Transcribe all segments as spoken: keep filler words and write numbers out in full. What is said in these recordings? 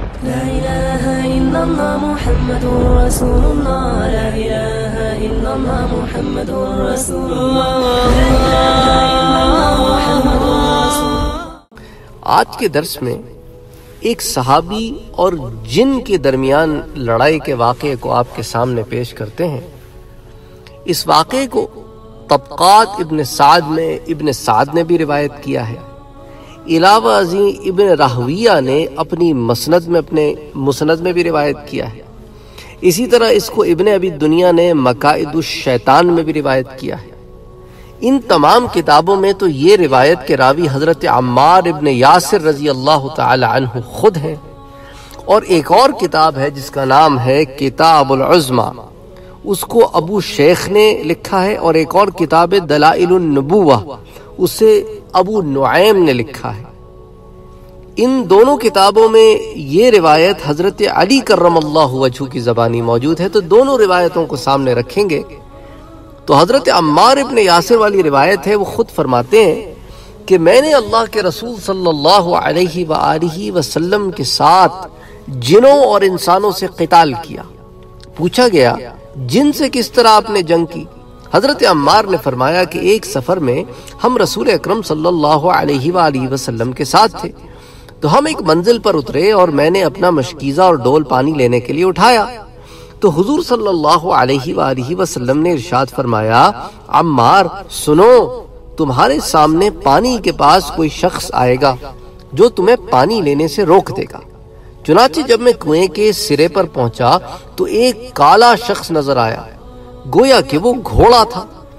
لا إله إلا الله محمد رسول الله لا إله إلا الله محمد رسول الله لا إله إلا الله محمد رسول الله۔ آج کے درس میں ایک صحابی اور جن کے درمیان لڑائی کے واقعے کو آپ کے سامنے پیش کرتے ہیں۔ اس واقعے کو طبقات ابن سعد میں ابن سعد نے بھی روایت کیا ہے، علاوہ ازیں ابن راہویہ نے اپنی مسند میں اپنے مسند میں بھی روایت کیا ہے۔ اسی طرح اس کو ابن ابی دنیا نے مکائدس شیطان میں بھی روایت کیا ہے۔ ان تمام کتابوں میں تو یہ روایت کے راوی حضرت عمار ابن یاسر رضی اللہ تعالی عنہ خود ہیں، اور ایک اور کتاب ہے جس کا نام ہے کتاب العظما، اس کو ابو شیخ نے لکھا ہے، اور ایک اور کتاب دلائل النبوہ اسے ابو نعیم نے لکھا ہے۔ ان دونوں کتابوں میں یہ روایت حضرت علی کرم اللہ وجہہ کی زبانی موجود ہے، تو دونوں روایتوں کو سامنے رکھیں گے تو حضرت عمار ابن یاسر والی روایت ہے، وہ خود فرماتے ہیں کہ میں نے اللہ کے رسول صلی اللہ علیہ وآلہ وسلم کے ساتھ جنوں اور انسانوں سے قتال کیا۔ پوچھا گیا جن سے کس طرح آپ نے جنگ کی؟ حضرت عمار نے فرمایا کہ ایک سفر میں ہم رسول اکرم صلی اللہ علیہ وآلہ وسلم کے ساتھ تھے، تو ہم ایک منزل پر اترے اور میں نے اپنا مشکیزہ اور ڈول پانی لینے کے لیے اٹھایا، تو حضور صلی اللہ علیہ وآلہ وسلم نے ارشاد فرمایا، عمار سنو، تمہارے سامنے پانی کے پاس کوئی شخص آئے گا جو تمہیں پانی لینے سے روک دے گا۔ چنانچہ جب میں کنویں کے سرے پر پہنچا تو ایک کالا شخص نظر آیا، گویا کہ وہ گھوڑا تھا۔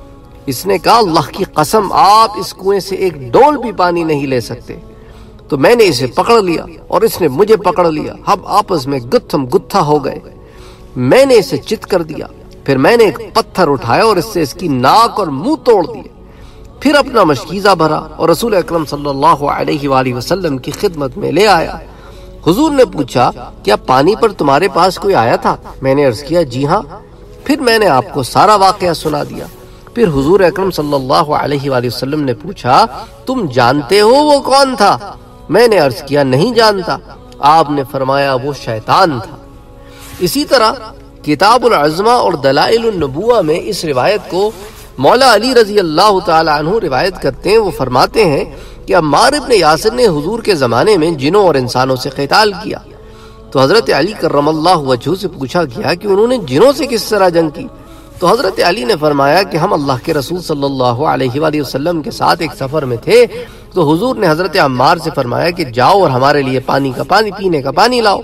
اس نے کہا اللہ کی قسم آپ اس کنویں سے ایک ڈول بھی پانی نہیں لے سکتے۔ تو میں نے اسے پکڑ لیا اور اس نے مجھے پکڑ لیا، ہم آپس میں گتھم گتھا ہو گئے۔ میں نے اسے چت کر دیا، پھر میں نے ایک پتھر اٹھایا اور اس سے اس کی ناک اور منہ توڑ دیے، پھر اپنا مشکیزہ بھرا اور رسول اکرم صلی اللہ علیہ وآلہ وسلم کی خدمت میں لے آیا۔ حضور نے پوچھا کیا پانی پر تمہارے پاس کوئی آیا تھا؟ میں نے عرض کیا جی ہاں۔ پھر میں نے آپ کو سارا واقعہ سنا دیا۔ پھر حضور اکرم صلی اللہ علیہ وآلہ وسلم نے پوچھا تم جانتے ہو وہ کون تھا؟ میں نے عرض کیا نہیں جانتا۔ آپ نے فرمایا وہ شیطان تھا۔ اسی طرح کتاب العظما اور دلائل النبوہ میں اس روایت کو مولا علی رضی اللہ تعالی عنہ روایت کرتے ہیں۔ وہ فرماتے ہیں کہ عمار ابن یاسر نے حضور کے زمانے میں جنوں اور انسانوں سے قتال کیا، تو حضرت علی کرم اللہ وجہہ سے پوچھا گیا کہ انہوں نے جنوں سے کس طرح جنگ کی؟ تو حضرت علی نے فرمایا کہ ہم اللہ کے رسول صلی اللہ علیہ وآلہ وسلم کے ساتھ ایک سفر میں تھے، تو حضور نے حضرت عمار سے فرمایا کہ جاؤ اور ہمارے لیے پانی کا پانی پینے کا پانی لاؤ۔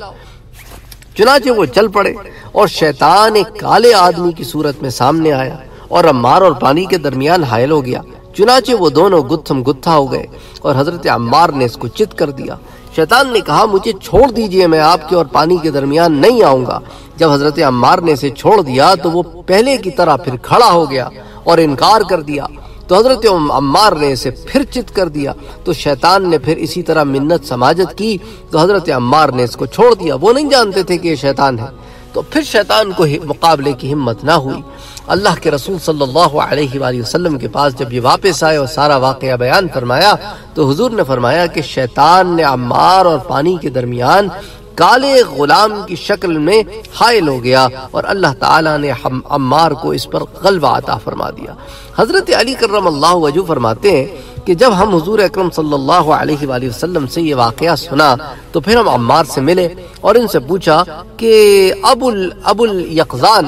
چنانچہ وہ چل پڑے اور شیطان ایک کالے آدمی کی صورت میں سامنے آیا اور عمار اور پانی کے درمیان حائل ہو گیا۔ چنانچہ وہ دونوں گتھم گتھا ہو گئے اور حضرت عمار نے اس کو چت کر دیا۔ شیطان نے کہا مجھے چھوڑ دیجئے، میں آپ کے اور پانی کے درمیان نہیں آؤں گا۔ جب حضرت عمار نے اسے چھوڑ دیا تو وہ پہلے کی طرح پھر کھڑا ہو گیا اور انکار کر دیا، تو حضرت عمار نے اسے پھر چت کر دیا۔ تو شیطان نے پھر اسی طرح منت سماجت کی، تو حضرت عمار نے اس کو چھوڑ دیا۔ وہ نہیں جانتے تھے کہ یہ شیطان ہے۔ تو پھر شیطان کو مقابلے کی ہمت نہ ہوئی۔ اللہ کے رسول صلی اللہ علیہ وآلہ وسلم کے پاس جب یہ واپس آئے اور سارا واقعہ بیان فرمایا تو حضور نے فرمایا کہ شیطان نے عمار اور پانی کے درمیان کالے غلام کی شکل میں حائل ہو گیا اور اللہ تعالیٰ نے عمار کو اس پر غلبہ عطا فرما دیا۔ حضرت علی کرم اللہ وجہہ فرماتے ہیں کہ جب ہم حضور اکرم صلی اللہ علیہ وآلہ وسلم سے یہ واقعہ سنا تو پھر ہم عمار سے ملے اور ان سے پوچھا کہ ابو ابو الیقظان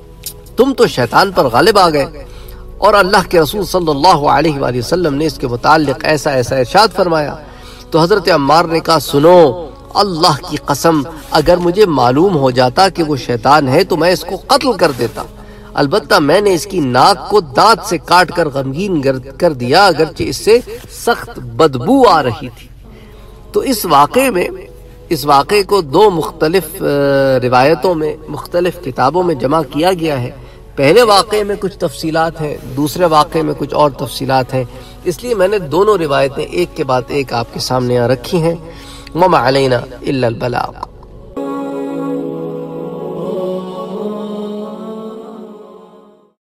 تم تو شیطان پر غالب آ گئے، اور اللہ کے رسول صلی اللہ علیہ وآلہ وسلم نے اس کے متعلق ایسا ایسا ارشاد فرمایا۔ تو حضرت عمار نے کہا سنو، اللہ کی قسم اگر مجھے معلوم ہو جاتا کہ وہ شیطان ہے تو میں اس کو قتل کر دیتا، البتہ میں نے اس کی ناک کو دانت سے کاٹ کر غمگین کر دیا، اگرچہ اس سے سخت بدبو آ رہی تھی۔ تو اس واقعے میں اس واقعے کو دو مختلف روایتوں میں مختلف کتابوں میں جمع کیا گیا ہے۔ پہلے واقعے میں کچھ تفصیلات ہیں، دوسرے واقعے میں کچھ اور تفصیلات ہیں، اس لیے میں نے دونوں روایتیں ایک کے بعد ایک آپ کے سامنے رکھی ہیں۔ وما علینا الا البلاغ۔